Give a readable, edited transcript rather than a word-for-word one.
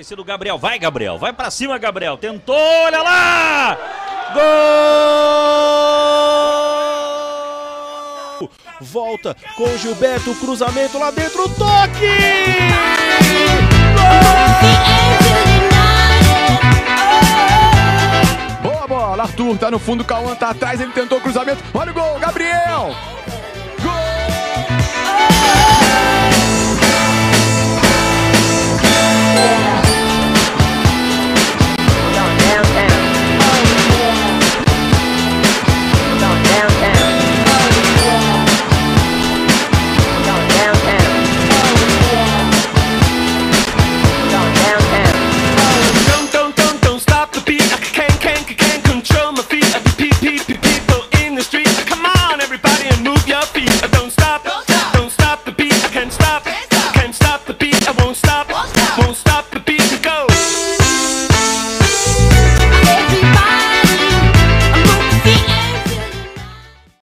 do Gabriel. Vai, Gabriel. Vai pra cima, Gabriel. Tentou, olha lá! Gol! Volta com Gilberto, cruzamento lá dentro, toque! Gol! Boa bola, Arthur tá no fundo, Cauã tá atrás, ele tentou o cruzamento. Olha o gol, Gabriel! Won't stop the beat, I won't stop the